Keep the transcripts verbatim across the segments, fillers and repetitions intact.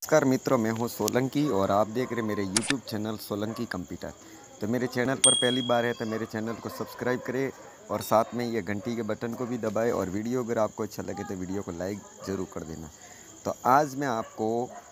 नमस्कार मित्रों, मैं हूं सोलंकी और आप देख रहे मेरे यूट्यूब चैनल सोलंकी कंप्यूटर। तो मेरे चैनल पर पहली बार है तो मेरे चैनल को सब्सक्राइब करें और साथ में ये घंटी के बटन को भी दबाएं और वीडियो अगर आपको अच्छा लगे तो वीडियो को लाइक ज़रूर कर देना। तो आज मैं आपको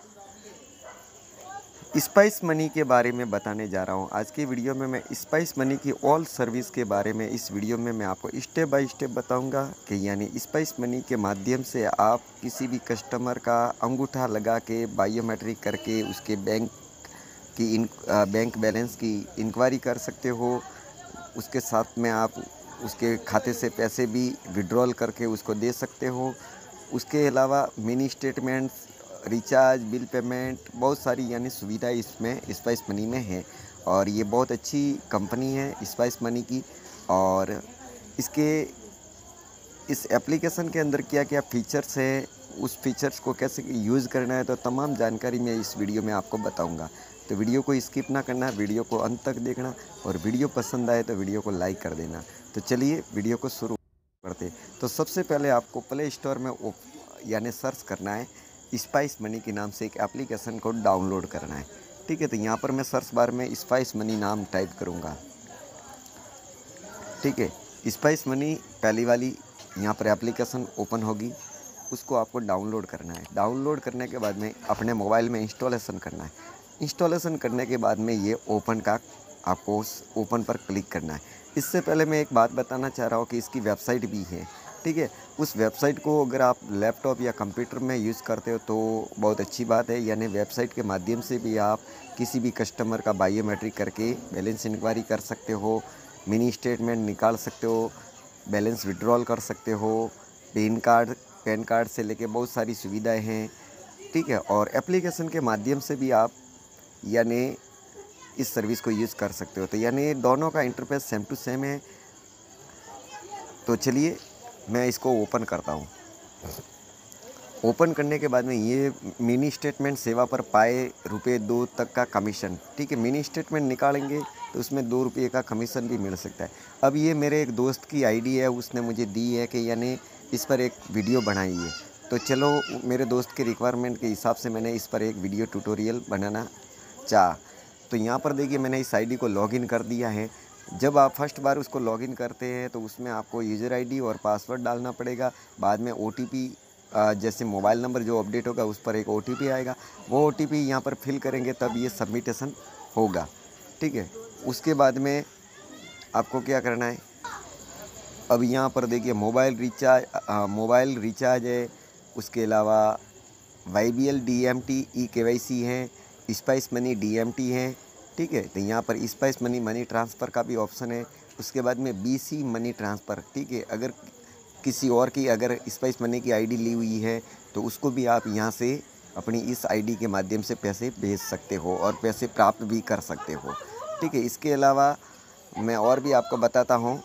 स्पाइस मनी के बारे में बताने जा रहा हूं। आज की वीडियो में मैं स्पाइस मनी की ऑल सर्विस के बारे में इस वीडियो में मैं आपको स्टेप बाय स्टेप बताऊंगा कि यानी स्पाइस मनी के माध्यम से आप किसी भी कस्टमर का अंगूठा लगा के बायोमेट्रिक करके उसके बैंक की इन बैंक बैलेंस की इंक्वायरी कर सकते हो। उसके साथ में आप उसके खाते से पैसे भी विड्रॉल करके उसको दे सकते हो। उसके अलावा mini statements, recharge, bill payment, बहुत सारी यानी सुविधाएं इसमें स्पाइस मनी में है और ये बहुत अच्छी कंपनी है स्पाइस मनी की। और इसके इस एप्लीकेशन के अंदर क्या क्या फ़ीचर्स है, उस फीचर्स को कैसे यूज़ करना है, तो तमाम जानकारी मैं इस वीडियो में आपको बताऊंगा। तो वीडियो को स्किप ना करना, वीडियो को अंत तक देखना और वीडियो पसंद आए तो वीडियो को लाइक कर देना। तो चलिए वीडियो को शुरू करते। तो सबसे पहले आपको प्ले स्टोर में यानी सर्च करना है, स्पाइस मनी के नाम से एक एप्लीकेशन को डाउनलोड करना है। ठीक है, तो यहाँ पर मैं सर्च बार में स्पाइस मनी नाम टाइप करूँगा। ठीक है, स्पाइस मनी पहली वाली यहाँ पर एप्लीकेशन ओपन होगी, उसको आपको डाउनलोड करना है। डाउनलोड करने के बाद में अपने मोबाइल में इंस्टॉलेशन करना है। इंस्टॉलेशन करने के बाद में ये ओपन का आपको ओपन पर क्लिक करना है। इससे पहले मैं एक बात बताना चाह रहा हूँ कि इसकी वेबसाइट भी है। ठीक है, उस वेबसाइट को अगर आप लैपटॉप या कंप्यूटर में यूज़ करते हो तो बहुत अच्छी बात है। यानी वेबसाइट के माध्यम से भी आप किसी भी कस्टमर का बायोमेट्रिक करके बैलेंस इंक्वायरी कर सकते हो, मिनी स्टेटमेंट निकाल सकते हो, बैलेंस विड्रॉल कर सकते हो, पैन कार्ड पैन कार्ड से लेके बहुत सारी सुविधाएं हैं। ठीक है, और एप्लीकेशन के माध्यम से भी आप यानी इस सर्विस को यूज़ कर सकते हो। तो यानी दोनों का इंटरफेस सेम टू सेम है। तो चलिए मैं इसको ओपन करता हूँ। ओपन करने के बाद में ये मिनी स्टेटमेंट सेवा पर पाए रुपये दो तक का कमीशन। ठीक है, मिनी स्टेटमेंट निकालेंगे तो उसमें दो रुपये का कमीशन भी मिल सकता है। अब ये मेरे एक दोस्त की आईडी है, उसने मुझे दी है कि यानी इस पर एक वीडियो बनाई है। तो चलो मेरे दोस्त के रिक्वायरमेंट के हिसाब से मैंने इस पर एक वीडियो ट्यूटोरियल बनाना चाहा। तो यहाँ पर देखिए मैंने इस आईडी को लॉगिन कर दिया है। जब आप फर्स्ट बार उसको लॉगिन करते हैं तो उसमें आपको यूज़र आईडी और पासवर्ड डालना पड़ेगा। बाद में ओटीपी, जैसे मोबाइल नंबर जो अपडेट होगा उस पर एक ओटीपी आएगा, वो ओटीपी यहाँ पर फिल करेंगे तब ये सबमिटेशन होगा। ठीक है, उसके बाद में आपको क्या करना है, अब यहाँ पर देखिए मोबाइल रिचार्ज मोबाइल रिचार्ज है, उसके अलावा Y B L D M T E K Y C है, spice money D M T है। ठीक है, तो यहाँ पर स्पाइस मनी मनी ट्रांसफ़र का भी ऑप्शन है। उसके बाद में बी सी मनी ट्रांसफ़र। ठीक है, अगर किसी और की अगर स्पाइस मनी की आईडी ली हुई है तो उसको भी आप यहाँ से अपनी इस आईडी के माध्यम से पैसे भेज सकते हो और पैसे प्राप्त भी कर सकते हो। ठीक है, इसके अलावा मैं और भी आपको बताता हूँ।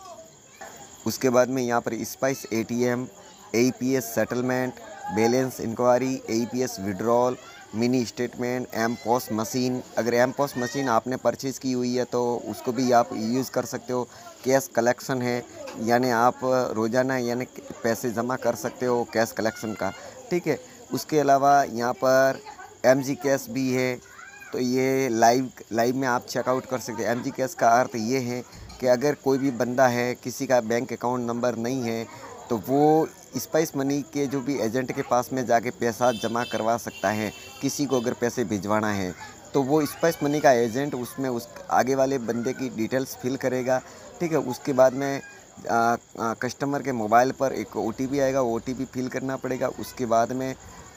उसके बाद में यहाँ पर spice A T M, A P S settlement, balance enquiry, A P S withdrawal, mini statement, M POS machine. अगर एम पॉस मशीन आपने परचेज़ की हुई है तो उसको भी आप यूज़ कर सकते हो। कैश कलेक्शन है, यानी आप रोज़ाना यानी पैसे जमा कर सकते हो कैश कलेक्शन का। ठीक है, उसके अलावा यहाँ पर एम जी कैश भी है। तो ये लाइव लाइव में आप चेकआउट कर सकते हैं। एम जी कैश का अर्थ ये है कि अगर कोई भी बंदा है, किसी का बैंक अकाउंट नंबर नहीं है तो वो स्पाइस मनी के जो भी एजेंट के पास में जाके पैसा जमा करवा सकता है। किसी को अगर पैसे भिजवाना है तो वो स्पाइस मनी का एजेंट उसमें उस आगे वाले बंदे की डिटेल्स फिल करेगा। ठीक है, उसके बाद में आ, आ, कस्टमर के मोबाइल पर एक ओ टी पी आएगा, ओ टी पी फिल करना पड़ेगा। उसके बाद में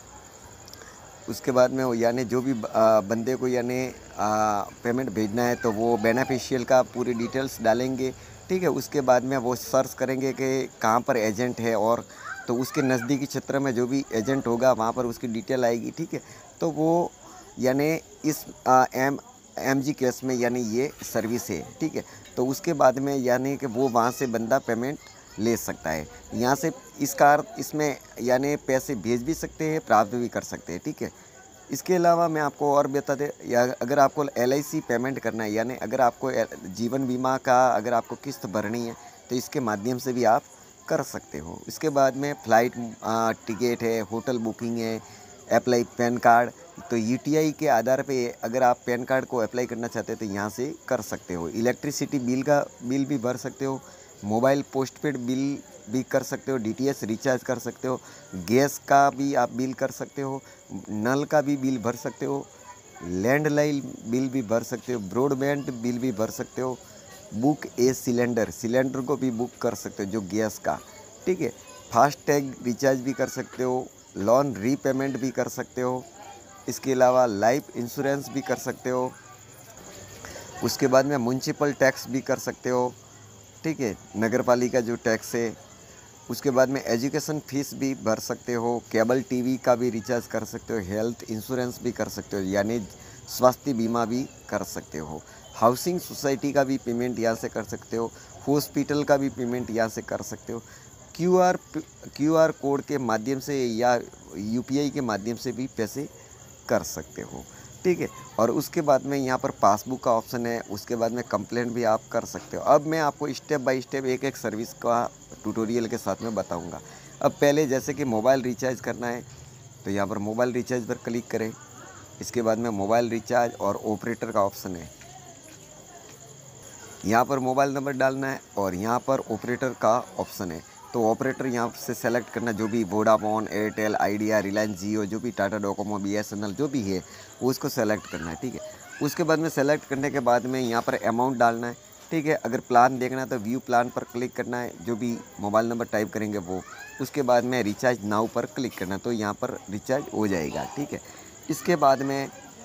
उसके बाद में यानी जो भी बंदे को यानी पेमेंट भेजना है तो वो बेनिफिशियल का पूरी डिटेल्स डालेंगे। ठीक है, उसके बाद में वो सर्च करेंगे कि कहाँ पर एजेंट है और तो उसके नज़दीकी क्षेत्र में जो भी एजेंट होगा वहाँ पर उसकी डिटेल आएगी। ठीक है, तो वो यानी इस आ, एम एम जी कैश में यानी ये सर्विस है। ठीक है, तो उसके बाद में यानी कि वो वहाँ से बंदा पेमेंट ले सकता है। यहाँ से इसका अर्थ इसमें यानी पैसे भेज भी सकते हैं, प्राप्त भी कर सकते हैं। ठीक है, इसके अलावा मैं आपको और बता दें, या अगर आपको एल आई सी पेमेंट करना है, यानी अगर आपको जीवन बीमा का अगर आपको किस्त भरनी है तो इसके माध्यम से भी आप कर सकते हो। इसके बाद में फ़्लाइट टिकट है, होटल बुकिंग है, अप्लाई पैन कार्ड, तो यूटीआई के आधार पे अगर आप पैन कार्ड को अप्लाई करना चाहते हैं तो यहाँ से कर सकते हो। इलेक्ट्रिसिटी बिल का बिल भी भर सकते हो, मोबाइल पोस्टपेड बिल भी कर सकते हो, डीटीएच रिचार्ज कर सकते हो, गैस का भी आप बिल कर सकते हो, नल का भी बिल भर सकते हो, लैंडलाइन बिल भी भर सकते हो, ब्रॉडबैंड बिल भी भर सकते हो, बुक ए सिलेंडर सिलेंडर को भी बुक कर सकते हो जो गैस का, ठीक है। फास्टैग रिचार्ज भी कर सकते हो, लोन रीपेमेंट भी कर सकते हो, इसके अलावा लाइफ इंश्योरेंस भी कर सकते हो। उसके बाद में म्युनिसिपल टैक्स भी कर सकते हो, ठीक है, नगर पालिका जो टैक्स है। उसके बाद में एजुकेशन फीस भी भर सकते हो, केबल टीवी का भी रिचार्ज कर सकते हो, हेल्थ इंश्योरेंस भी कर सकते हो यानी स्वास्थ्य बीमा भी कर सकते हो, हाउसिंग सोसाइटी का भी पेमेंट यहाँ से कर सकते हो, हॉस्पिटल का भी पेमेंट यहाँ से कर सकते हो। Q R Q R code के माध्यम से या यूपीआई के माध्यम से भी पैसे कर सकते हो, ठीक है। और उसके बाद में यहाँ पर पासबुक का ऑप्शन है, उसके बाद में कंप्लेंट भी आप कर सकते हो। अब मैं आपको स्टेप बाय स्टेप एक एक सर्विस का ट्यूटोरियल के साथ में बताऊंगा। अब पहले जैसे कि मोबाइल रिचार्ज करना है तो यहाँ पर मोबाइल रिचार्ज पर क्लिक करें। इसके बाद में मोबाइल रिचार्ज और ऑपरेटर का ऑप्शन है, यहाँ पर मोबाइल नंबर डालना है और यहाँ पर ऑपरेटर का ऑप्शन है। तो ऑपरेटर यहाँ से सेलेक्ट करना, जो भी Vodafone, Airtel, Idea, Reliance Jio, जो भी टाटा डोकोमो, बीएसएनएल जो भी है वो उसको सेलेक्ट करना है, ठीक है। उसके बाद में सेलेक्ट करने के बाद में यहाँ पर अमाउंट डालना है, ठीक है। अगर प्लान देखना है तो व्यू प्लान पर क्लिक करना है, जो भी मोबाइल नंबर टाइप करेंगे वो। उसके बाद में रिचार्ज नाउ पर क्लिक करना है तो यहाँ पर रिचार्ज हो जाएगा, ठीक है। इसके बाद में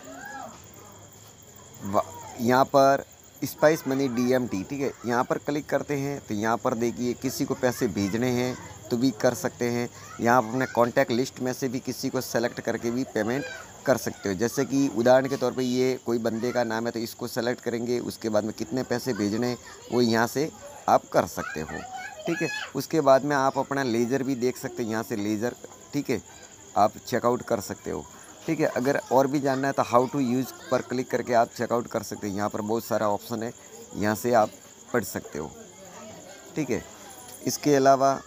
यहाँ पर स्पाइस मनी डीएमटी, ठीक है, यहाँ पर क्लिक करते हैं तो यहाँ पर देखिए किसी को पैसे भेजने हैं तो भी कर सकते हैं। यहाँ पर अपने कॉन्टैक्ट लिस्ट में से भी किसी को सेलेक्ट करके भी पेमेंट कर सकते हो। जैसे कि उदाहरण के तौर पे ये कोई बंदे का नाम है तो इसको सेलेक्ट करेंगे, उसके बाद में कितने पैसे भेजने हैं वो यहाँ से आप कर सकते हो, ठीक है। उसके बाद में आप अपना लेजर भी देख सकते हैं, यहाँ से लेजर, ठीक है, आप चेकआउट कर सकते हो, ठीक है। अगर और भी जानना है तो हाउ टू यूज़ पर क्लिक करके आप चेकआउट कर सकते हैं। यहाँ पर बहुत सारा ऑप्शन है, यहाँ से आप पढ़ सकते हो, ठीक है। इसके अलावा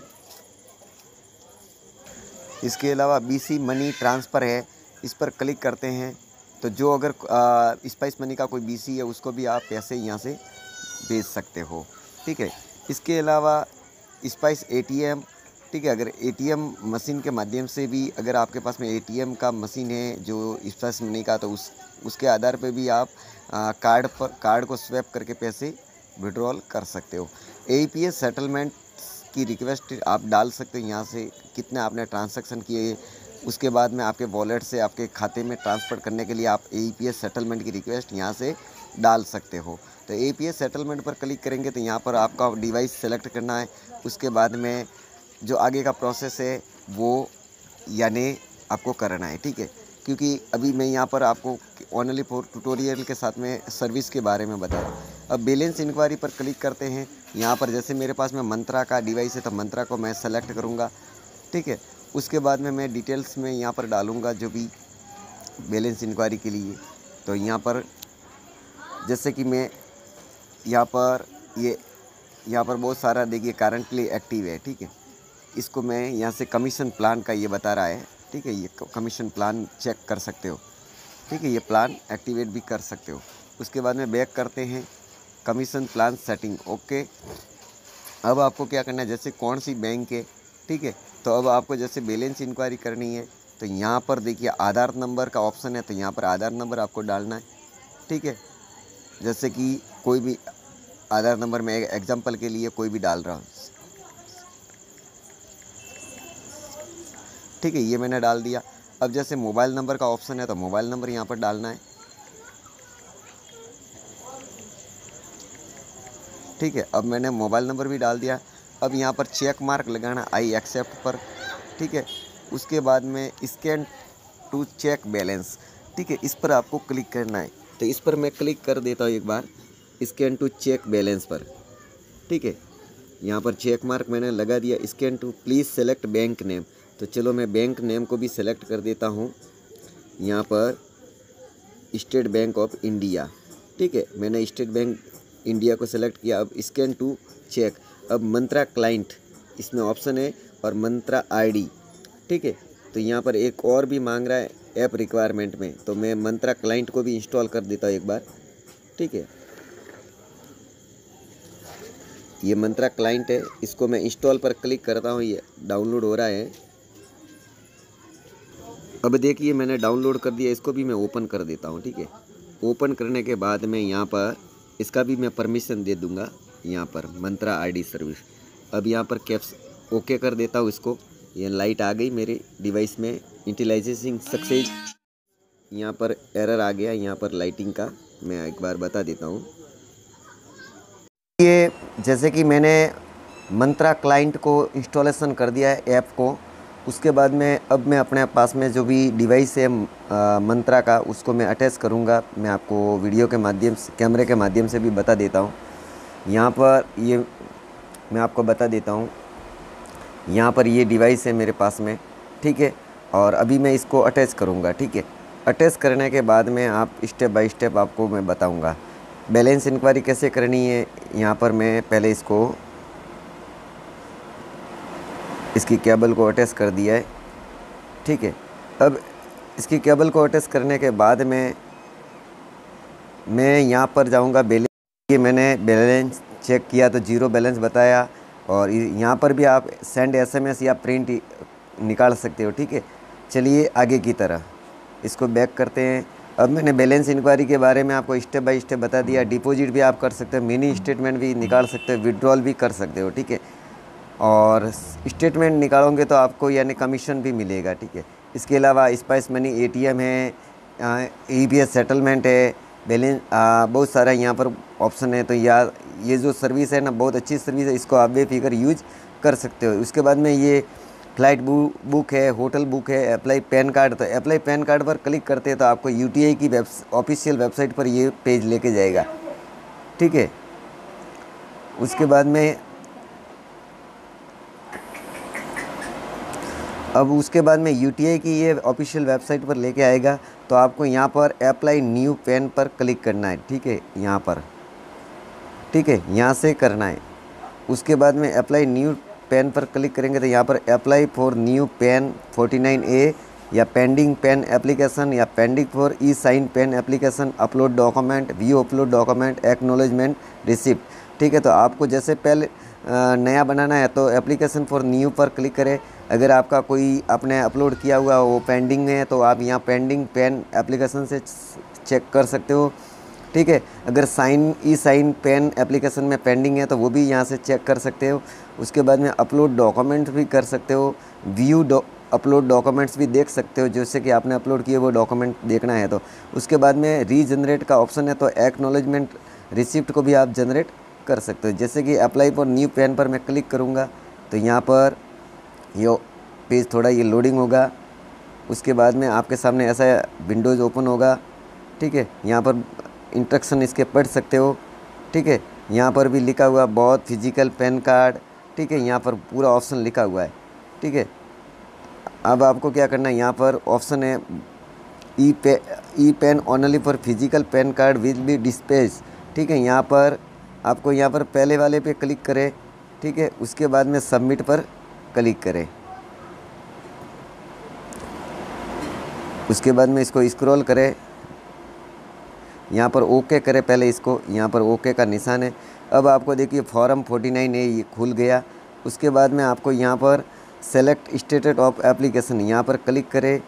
इसके अलावा बीसी मनी ट्रांसफ़र है, इस पर क्लिक करते हैं तो जो अगर स्पाइस मनी का कोई बीसी है उसको भी आप पैसे यहाँ से भेज सकते हो, ठीक है। इसके अलावा स्पाइस एटीएम, ठीक है, अगर एटीएम मशीन के माध्यम से भी अगर आपके पास में एटीएम का मशीन है जो स्पाइस मनी का, तो उस उसके आधार पे भी आप आ, कार्ड पर कार्ड को स्वैप करके पैसे विड्रॉल कर सकते हो। एईपीएस सेटलमेंट की रिक्वेस्ट आप डाल सकते हो, यहाँ से कितने आपने ट्रांजैक्शन किए, उसके बाद में आपके वॉलेट से आपके खाते में ट्रांसफ़र करने के लिए आप एईपीएस सेटलमेंट की रिक्वेस्ट यहाँ से डाल सकते हो। तो एईपीएस सेटलमेंट पर क्लिक करेंगे तो यहाँ पर आपका डिवाइस सेलेक्ट करना है। उसके बाद में जो आगे का प्रोसेस है वो यानी आपको करना है, ठीक है। क्योंकि अभी मैं यहाँ पर आपको ओनली फॉर ट्यूटोरियल के साथ में सर्विस के बारे में बता रहा हूँ। अब बैलेंस इंक्वायरी पर क्लिक करते हैं। यहाँ पर जैसे मेरे पास में मंत्रा का डिवाइस है तो मंत्रा को मैं सेलेक्ट करूँगा, ठीक है। उसके बाद में मैं डिटेल्स में यहाँ पर डालूँगा जो भी बैलेंस इंक्वायरी के लिए। तो यहाँ पर जैसे कि मैं यहाँ पर ये यहाँ पर बहुत सारा देखिए करंटली एक्टिव है, ठीक है। इसको मैं यहाँ से कमीशन प्लान का ये बता रहा है, ठीक है, ये कमीशन प्लान चेक कर सकते हो, ठीक है, ये प्लान एक्टिवेट भी कर सकते हो। उसके बाद में बैक करते हैं, कमीशन प्लान सेटिंग, ओके। अब आपको क्या करना है, जैसे कौन सी बैंक है, ठीक है, तो अब आपको जैसे बैलेंस इंक्वायरी करनी है तो यहाँ पर देखिए आधार नंबर का ऑप्शन है, तो यहाँ पर आधार नंबर आपको डालना है, ठीक है। जैसे कि कोई भी आधार नंबर में एग्जाम्पल के लिए कोई भी डाल रहा हूँ, ठीक है, ये मैंने डाल दिया। अब जैसे मोबाइल नंबर का ऑप्शन है तो मोबाइल नंबर यहाँ पर डालना है, ठीक है। अब मैंने मोबाइल नंबर भी डाल दिया। अब यहाँ पर चेक मार्क लगाना आई एक्सेप्ट पर, ठीक है। उसके बाद में स्कैन टू चेक बैलेंस, ठीक है, इस पर आपको क्लिक करना है। तो इस पर मैं क्लिक कर देता हूँ एक बार, स्कैन टू चेक बैलेंस पर, ठीक है। यहाँ पर चेक मार्क मैंने लगा दिया। Scan to please select bank name, तो चलो मैं बैंक नेम को भी सेलेक्ट कर देता हूँ। यहाँ पर स्टेट बैंक ऑफ इंडिया, ठीक है, मैंने स्टेट बैंक इंडिया को सेलेक्ट किया। अब स्कैन टू चेक, अब मंत्रा क्लाइंट इसमें ऑप्शन है और मंत्रा आईडी, ठीक है। तो यहाँ पर एक और भी मांग रहा है, ऐप रिक्वायरमेंट में, तो मैं मंत्रा क्लाइंट को भी इंस्टॉल कर देता हूँ एक बार। ठीक है, ये मंत्रा क्लाइंट है, इसको मैं इंस्टॉल पर क्लिक करता हूँ, ये डाउनलोड हो रहा है। अब देखिए मैंने डाउनलोड कर दिया, इसको भी मैं ओपन कर देता हूँ। ठीक है, ओपन करने के बाद मैं यहाँ पर इसका भी मैं परमिशन दे दूँगा, यहाँ पर मंत्रा आईडी सर्विस। अब यहाँ पर कैप्स ओके कर देता हूँ इसको। ये लाइट आ गई मेरे डिवाइस में, यूटिलाइजेशन सक्सेस। यहाँ पर एरर आ गया, यहाँ पर लाइटिंग का मैं एक बार बता देता हूँ। ये जैसे कि मैंने मंत्रा क्लाइंट को इंस्टॉलेशन कर दिया है ऐप को, उसके बाद में अब मैं अपने पास में जो भी डिवाइस है मंत्रा का, उसको मैं अटैच करूँगा। मैं आपको वीडियो के माध्यम से, कैमरे के माध्यम से भी बता देता हूँ। यहाँ पर ये मैं आपको बता देता हूँ, यहाँ पर ये डिवाइस है मेरे पास में। ठीक है, और अभी मैं इसको अटैच करूँगा। ठीक है, अटैच करने के बाद में आप स्टेप बाय स्टेप आपको मैं बताऊँगा बैलेंस इंक्वायरी कैसे करनी है। यहाँ पर मैं पहले इसको इसकी केबल को अटैच कर दिया है। ठीक है, अब इसकी केबल को अटैच करने के बाद में मैं यहाँ पर जाऊँगा बैलेंस। ये मैंने बैलेंस चेक किया तो जीरो बैलेंस बताया, और यहाँ पर भी आप सेंड एसएमएस या प्रिंट निकाल सकते हो। ठीक है, चलिए आगे की तरह इसको बैक करते हैं। अब मैंने बैलेंस इंक्वायरी के बारे में आपको स्टेप बाय स्टेप बता दिया। डिपॉजिट भी आप कर सकते हो, मिनी स्टेटमेंट भी निकाल सकते हो, विड्रॉल भी कर सकते हो। ठीक है, और स्टेटमेंट निकालोगे तो आपको यानी कमीशन भी मिलेगा। ठीक है, इसके अलावा स्पाइस मनी एटीएम है, ईपीएस सेटलमेंट है, बैलेंस बहुत सारा यहाँ पर ऑप्शन है। तो या ये जो सर्विस है ना, बहुत अच्छी सर्विस है, इसको आप बेफिक्र यूज कर सकते हो। उसके बाद में ये फ्लाइट बु, बुक है, होटल बुक है, अप्लाई पैन कार्ड। तो अप्लाई पैन कार्ड पर क्लिक करते हैं तो आपको यूटीआई की वेब ऑफिशियल वेबसाइट पर ये पेज लेके जाएगा। ठीक है, उसके बाद में अब उसके बाद में यूटीआई की ये ऑफिशियल वेबसाइट पर लेके आएगा। तो आपको यहाँ पर अप्लाई न्यू पैन पर क्लिक करना है। ठीक है, यहाँ पर, ठीक है, यहाँ से करना है। उसके बाद में अप्लाई न्यू पैन पर क्लिक करेंगे तो यहाँ पर apply for new PAN forty nine A, या पेंडिंग पैन एप्लीकेशन, या pending for e sign PAN application, upload document, view upload document, acknowledgement, receipt. ठीक है, तो आपको जैसे पहले नया बनाना है तो एप्लीकेशन फॉर न्यू पर क्लिक करें। अगर आपका कोई आपने अपलोड किया हुआ वो पेंडिंग में है तो आप यहाँ पेंडिंग पैन एप्लीकेशन से चेक कर सकते हो। ठीक है, अगर sign e sign PAN application में पेंडिंग है तो वो भी यहाँ से चेक कर सकते हो। उसके बाद में अपलोड डॉक्यूमेंट भी कर सकते हो, व्यू डॉ अपलोड डॉक्यूमेंट्स भी देख सकते हो, जैसे कि आपने अपलोड किए वो डॉक्यूमेंट देखना है तो। उसके बाद में रीजनरेट का ऑप्शन है, तो एक्नॉलेजमेंट रिसिप्ट को भी आप जनरेट कर सकते हो। जैसे कि अप्लाई फॉर न्यू पैन पर मैं क्लिक करूँगा तो यहाँ पर ये पेज थोड़ा ये लोडिंग होगा। उसके बाद में आपके सामने ऐसा विंडोज़ ओपन होगा। ठीक है, यहाँ पर इंस्ट्रक्शन इसके पढ़ सकते हो। ठीक है, यहाँ पर भी लिखा हुआ बहुत फिजिकल पैन कार्ड। ठीक है, यहाँ पर पूरा ऑप्शन लिखा हुआ है। ठीक है, अब आपको क्या करना है, यहाँ पर ऑप्शन है e pay e PAN only for physical PAN card will be dispatched. ठीक है, यहाँ पर आपको यहाँ पर पहले वाले पे क्लिक करें। ठीक है, उसके बाद में सबमिट पर क्लिक करें। उसके बाद में इसको स्क्रॉल करें, यहाँ पर ओके करें पहले इसको, यहाँ पर ओके का निशान है। अब आपको देखिए फॉर्म फोर्टी नाइन है, ये खुल गया। उसके बाद में आपको यहाँ पर सेलेक्ट स्टेटस ऑफ एप्लीकेशन, यहाँ पर क्लिक करें।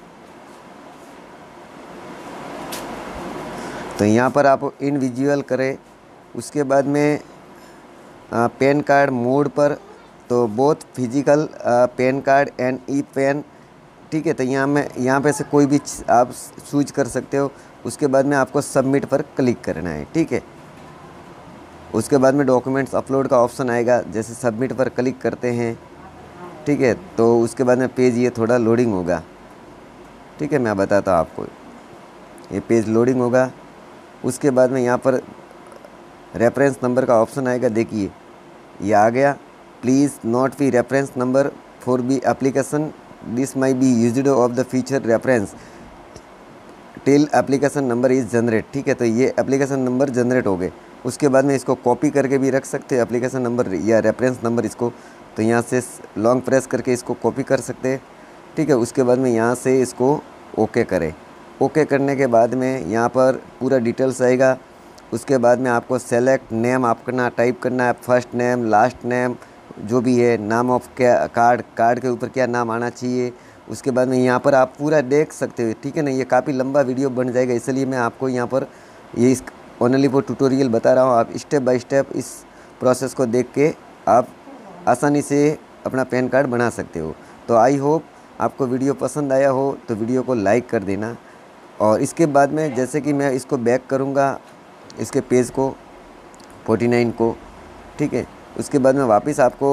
तो यहाँ पर आप इंडिविजुअल करें। उसके बाद में पैन कार्ड मोड पर, तो both physical PAN card and e PAN. ठीक है, तो यहाँ में यहाँ पे से कोई भी आप चूज कर सकते हो। उसके बाद में आपको सबमिट पर क्लिक करना है। ठीक है, उसके बाद में डॉक्यूमेंट्स अपलोड का ऑप्शन आएगा, जैसे सबमिट पर क्लिक करते हैं। ठीक है, तो उसके बाद में पेज ये थोड़ा लोडिंग होगा। ठीक है, मैं बताता हूँ आपको, ये पेज लोडिंग होगा। उसके बाद में यहाँ पर रेफरेंस नंबर का ऑप्शन आएगा, देखिए ये आ गया। Please note the reference number for the application, this may be used of the feature reference till application number is generate. ठीक है, तो ये एप्लीकेशन नंबर जनरेट हो गए। उसके बाद में इसको कॉपी करके भी रख सकते हैं एप्लीकेशन नंबर या रेफरेंस नंबर इसको, तो यहाँ से लॉन्ग प्रेस करके इसको कॉपी कर सकते हैं। ठीक है, उसके बाद में यहाँ से इसको ओके करें। ओके करने के बाद में यहाँ पर पूरा डिटेल्स आएगा। उसके बाद में आपको सेलेक्ट नेम अपना टाइप करना है, फर्स्ट नेम, लास्ट नेम, जो भी है नाम ऑफ क्या कार्ड कार्ड के ऊपर क्या नाम आना चाहिए। उसके बाद में यहाँ पर आप पूरा देख सकते हो, ठीक है ना। ये काफ़ी लंबा वीडियो बन जाएगा, इसलिए मैं आपको यहाँ पर ये इस ओनली फॉर ट्यूटोरियल बता रहा हूँ। आप स्टेप बाय स्टेप इस प्रोसेस को देख के आप आसानी से अपना पैन कार्ड बना सकते हो। तो आई होप आपको वीडियो पसंद आया हो तो वीडियो को लाइक कर देना। और इसके बाद में जैसे कि मैं इसको बैक करूँगा इसके पेज को उनचास को, ठीक है। उसके बाद में वापस आपको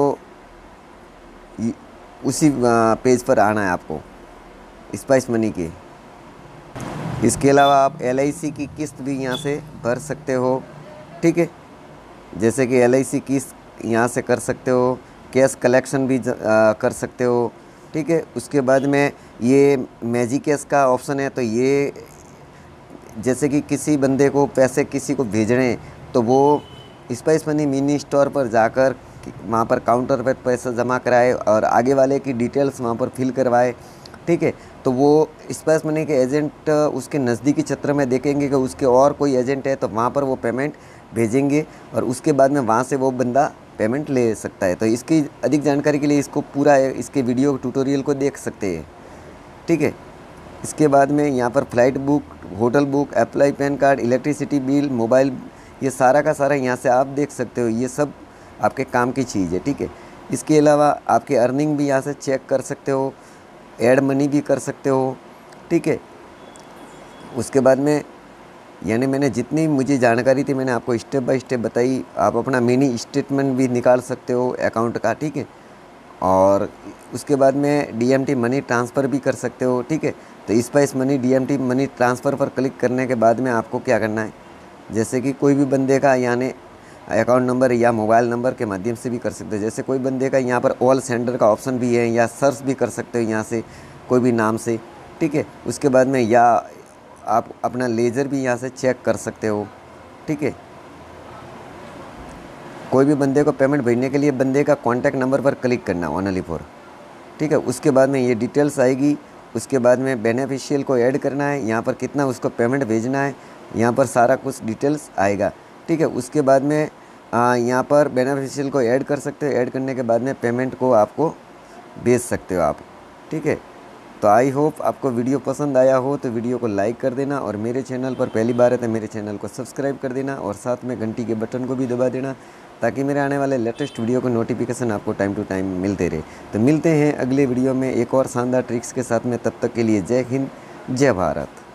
उसी पेज पर आना है आपको स्पाइस मनी के। इसके अलावा आप एल आई सी की किस्त भी यहाँ से भर सकते हो, ठीक है। जैसे कि एल आई सी किस्त यहाँ से कर सकते हो, कैश कलेक्शन भी आ, कर सकते हो, ठीक है। उसके बाद में ये मैजिक कैश का ऑप्शन है, तो ये जैसे कि किसी बंदे को पैसे किसी को भेजने तो वो स्पाइस मनी मिनी स्टोर पर जाकर वहाँ पर काउंटर पर पैसा जमा कराए और आगे वाले की डिटेल्स वहाँ पर फिल करवाए, ठीक है। तो वो स्पाइस मनी के एजेंट उसके नज़दीकी क्षेत्र में देखेंगे कि उसके और कोई एजेंट है तो वहाँ पर वो पेमेंट भेजेंगे और उसके बाद में वहाँ से वो बंदा पेमेंट ले सकता है। तो इसकी अधिक जानकारी के लिए इसको पूरा इसके वीडियो ट्यूटोरियल को देख सकते हैं, ठीक है। इसके बाद में यहाँ पर flight book, hotel book, apply PAN card, electricity bill, mobile, ये सारा का सारा यहाँ से आप देख सकते हो। ये सब आपके काम की चीज़ है, ठीक है। इसके अलावा आपके अर्निंग भी यहाँ से चेक कर सकते हो, ऐड मनी भी कर सकते हो, ठीक है। उसके बाद में यानी मैंने जितनी मुझे जानकारी थी मैंने आपको स्टेप बाय स्टेप बताई। आप अपना मिनी स्टेटमेंट भी निकाल सकते हो अकाउंट का, ठीक है। और उसके बाद में D M T money transfer भी कर सकते हो, ठीक है। तो spice money D M T money transfer पर क्लिक करने के बाद में आपको क्या करना है, जैसे कि कोई भी बंदे का यानी अकाउंट नंबर या मोबाइल नंबर के माध्यम से भी कर सकते हो। जैसे कोई बंदे का यहाँ पर ऑल सेंडर का ऑप्शन भी है, या सर्च भी कर सकते हो यहाँ से कोई भी नाम से, ठीक है। उसके बाद में या आप अपना लेजर भी यहाँ से चेक कर सकते हो, ठीक है। कोई भी बंदे को पेमेंट भेजने के लिए बंदे का कॉन्टैक्ट नंबर पर क्लिक करना ओनली फॉर, ठीक है। उसके बाद में ये डिटेल्स आएगी। उसके बाद में बेनिफिशियल को ऐड करना है, यहाँ पर कितना उसको पेमेंट भेजना है, यहाँ पर सारा कुछ डिटेल्स आएगा, ठीक है। उसके बाद में आ, यहाँ पर बेनिफिशियल को ऐड कर सकते हो। ऐड करने के बाद में पेमेंट को आपको भेज सकते हो आप, ठीक है। तो आई होप आपको वीडियो पसंद आया हो तो वीडियो को लाइक कर देना, और मेरे चैनल पर पहली बार है तो मेरे चैनल को सब्सक्राइब कर देना, और साथ में घंटी के बटन को भी दबा देना ताकि मेरे आने वाले लेटेस्ट वीडियो को नोटिफिकेशन आपको टाइम टू टाइम मिलते रहे। तो मिलते हैं अगले वीडियो में एक और शानदार ट्रिक्स के साथ में। तब तक के लिए जय हिंद, जय भारत।